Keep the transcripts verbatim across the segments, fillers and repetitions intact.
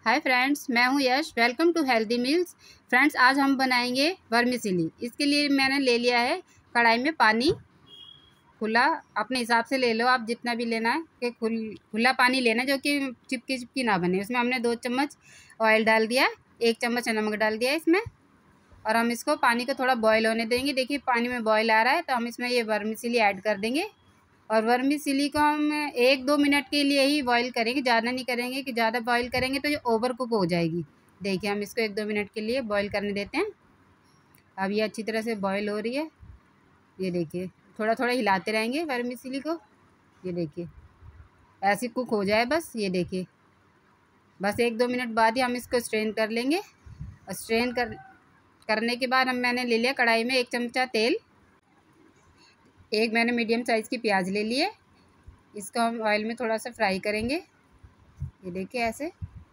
हाय friends, मैं हूं Yash. Welcome to healthy meals. Friends, आज हम बनाएंगे वर्मिसेली। इसके लिए मैंने ले लिया है कढ़ाई में पानी खुला। अपने हिसाब से ले लो, आप जितना भी लेना है कि खुल खुला पानी लेना जो कि चिपकी चिपकी ना बने। उसमें हमने दो चम्मच ऑयल डाल दिया, एक चम्मच नमक डाल दिया इसमें, और हम इसको पानी को थोड़ा बॉयल होने देंगे। देखिए पानी में बॉयल आ रहा है तो हम इसमें ये वर्मिसेली ऐड कर देंगे। और वर्मिसेली को हम एक दो मिनट के लिए ही बॉईल करेंगे, ज़्यादा नहीं करेंगे कि ज़्यादा बॉईल करेंगे तो ये ओवर कुक हो जाएगी। देखिए हम इसको एक दो मिनट के लिए बॉईल करने देते हैं। अब ये अच्छी तरह से बॉईल हो रही है। ये देखिए थोड़ा थोड़ा हिलाते रहेंगे वर्मिसेली को। ये देखिए ऐसे कुक हो जाए बस। ये देखिए बस एक दो मिनट बाद ही हम इसको स्ट्रेन कर लेंगे। और स्ट्रेन कर करने के बाद हम मैंने ले लिया कढ़ाई में एक चमचा तेल। एक मैंने मीडियम साइज़ की प्याज ले ली है। इसको हम ऑयल में थोड़ा सा फ्राई करेंगे। ये देखिए ऐसे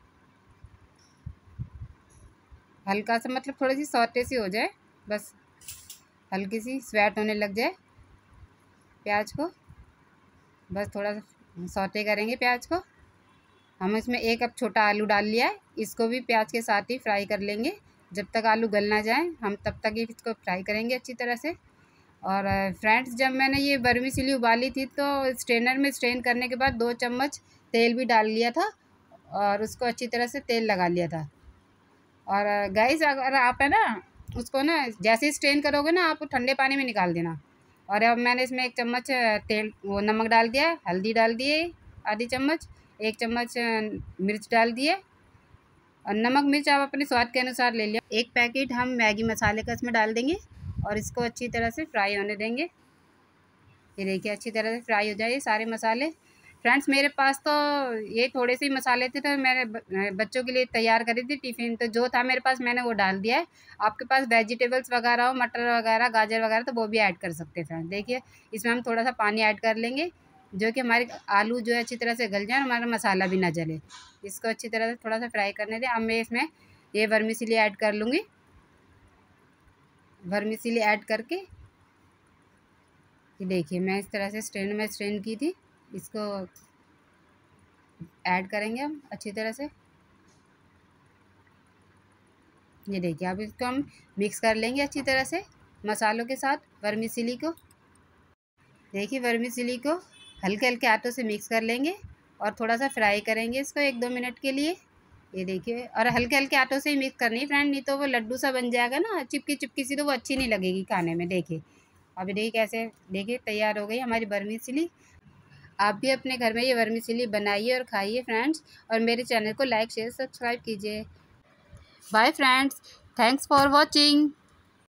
हल्का सा, मतलब थोड़ी सी सॉटे सी हो जाए बस, हल्की सी स्वेट होने लग जाए प्याज को। बस थोड़ा सा सॉटे करेंगे प्याज को। हम इसमें एक कप छोटा आलू डाल लिया है, इसको भी प्याज के साथ ही फ्राई कर लेंगे। जब तक आलू गल ना जाए हम तब तक ही इसको फ्राई करेंगे अच्छी तरह से। और फ्रेंड्स, जब मैंने ये वर्मिसेली उबाली थी तो स्ट्रेनर में स्ट्रेन करने के बाद दो चम्मच तेल भी डाल लिया था और उसको अच्छी तरह से तेल लगा लिया था। और गाइस, अगर आप है ना उसको ना जैसे ही स्ट्रेन करोगे ना आप ठंडे पानी में निकाल देना। और अब मैंने इसमें एक चम्मच तेल वो नमक डाल दिया, हल्दी डाल दिए आधी चम्मच, एक चम्मच मिर्च डाल दिए। और नमक मिर्च आप अपने स्वाद के अनुसार ले लिया। एक पैकेट हम मैगी मसाले का इसमें डाल देंगे और इसको अच्छी तरह से फ्राई होने देंगे। ये देखिए अच्छी तरह से फ्राई हो जाए सारे मसाले। फ्रेंड्स, मेरे पास तो ये थोड़े से ही मसाले थे तो मैंने बच्चों के लिए तैयार करी थी टिफ़िन, तो जो था मेरे पास मैंने वो डाल दिया है। आपके पास वेजिटेबल्स वगैरह हो, मटर वगैरह, गाजर वगैरह, तो वो भी ऐड कर सकते हैं फ्रेंड। देखिए इसमें हम थोड़ा सा पानी ऐड कर लेंगे जो कि हमारे आलू जो है अच्छी तरह से गल जाए और हमारा मसाला भी ना जले। इसको अच्छी तरह से थोड़ा सा फ्राई करने दें। अब मैं इसमें ये वर्मिसेली ऐड कर लूँगी। वर्मिसेली ऐड करके ये देखिए मैं इस तरह से स्ट्रेन में स्ट्रेन की थी, इसको ऐड करेंगे हम अच्छी तरह से। ये देखिए अब इसको हम मिक्स कर लेंगे अच्छी तरह से मसालों के साथ वर्मिसेली को। देखिए वर्मिसेली को हल्के हल्के हाथों से मिक्स कर लेंगे और थोड़ा सा फ्राई करेंगे इसको एक दो मिनट के लिए। ये देखिए, और हल्के हल्के हाथों से ही मिक्स करनी है फ्रेंड, नहीं तो वो लड्डू सा बन जाएगा ना चिपकी चिपकी सी, तो वो अच्छी नहीं लगेगी खाने में। देखिए अभी देखिए कैसे, देखिए तैयार हो गई हमारी वर्मिसेली। आप भी अपने घर में ये वर्मिसेली बनाइए और खाइए फ्रेंड्स, और मेरे चैनल को लाइक शेयर सब्सक्राइब कीजिए। Bye friends, thanks for watching.